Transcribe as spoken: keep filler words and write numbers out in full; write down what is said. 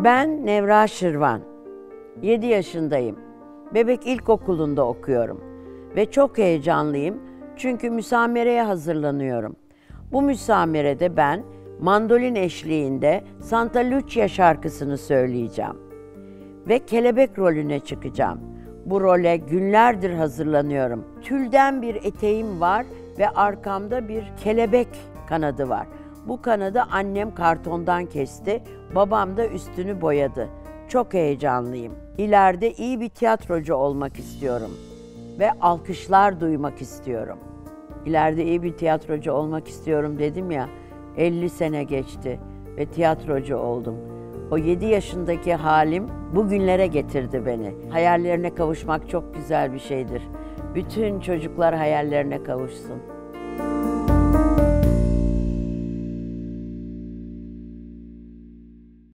Ben Nevra Şirvan. yedi yaşındayım. Bebek İlkokulu'nda okuyorum. Ve çok heyecanlıyım çünkü müsamereye hazırlanıyorum. Bu müsamerede ben mandolin eşliğinde Santa Lucia şarkısını söyleyeceğim. Ve kelebek rolüne çıkacağım. Bu role günlerdir hazırlanıyorum. Tülden bir eteğim var ve arkamda bir kelebek kanadı var. Bu kanadı annem kartondan kesti, babam da üstünü boyadı. Çok heyecanlıyım. İleride iyi bir tiyatrocu olmak istiyorum ve alkışlar duymak istiyorum. İleride iyi bir tiyatrocu olmak istiyorum dedim ya, elli sene geçti ve tiyatrocu oldum. O yedi yaşındaki halim bugünlere getirdi beni. Hayallerine kavuşmak çok güzel bir şeydir. Bütün çocuklar hayallerine kavuşsun.